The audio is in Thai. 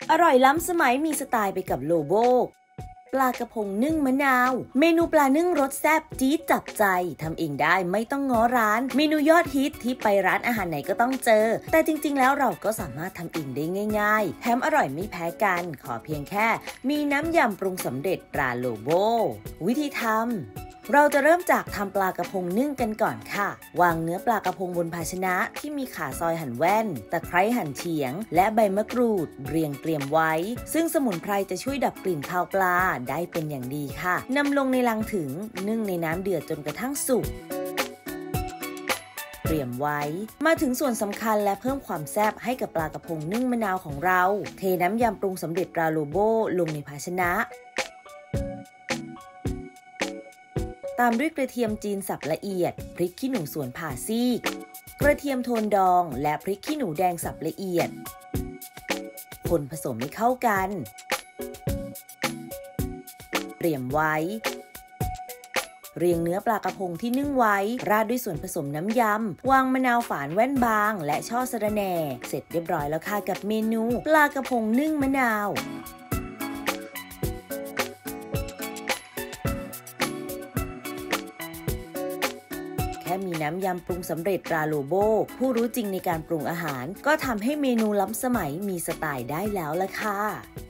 อร่อยล้ำสมัยมีสไตล์ไปกับโลโบปลากระพงนึ่งมะนาวเมนูปลานึ่งรสแซ่บจี๊ดจับใจทำเองได้ไม่ต้องง้อร้านเมนูยอดฮิตที่ไปร้านอาหารไหนก็ต้องเจอแต่จริงๆแล้วเราก็สามารถทำเองได้ง่ายๆแถมอร่อยไม่แพ้กันขอเพียงแค่มีน้ำยำปรุงสำเร็จตราโลโบวิธีทำเราจะเริ่มจากทำปลากระพงนึ่งกันก่อนค่ะวางเนื้อปลากระพงบนภาชนะที่มีข่าซอยหั่นแว่นตะไคร้หั่นเฉียงและใบมะกรูดเรียงเตรียมไว้ซึ่งสมุนไพรจะช่วยดับกลิ่นคาวปลาได้เป็นอย่างดีค่ะนำลงในลังถึงนึ่งในน้ำเดือดจนกระทั่งสุกเตรียมไว้มาถึงส่วนสำคัญและเพิ่มความแซ่บให้กับปลากระพงนึ่งมะนาวของเราเทน้ำยำปรุงสำเร็จตราโลโบลงในภาชนะตามด้วยกระเทียมจีนสับละเอียดพริกขี้หนูสวนผ่าซีกกระเทียมโทนดองและพริกขี้หนูแดงสับละเอียดคนผสมให้เข้ากันเตรียมไว้เรียงเนื้อปลากระพงที่นึ่งไว้ราดด้วยส่วนผสมน้ำยำวางมะนาวฝานแว่นบางและช่อสะระแหน่เสร็จเรียบร้อยแล้วค่ะกับเมนูปลากระพงนึ่งมะนาวแค่มีน้ำยำปรุงสำเร็จตราโลโบผู้รู้จริงในการปรุงอาหารก็ทำให้เมนูล้ำสมัยมีสไตล์ได้แล้วล่ะค่ะ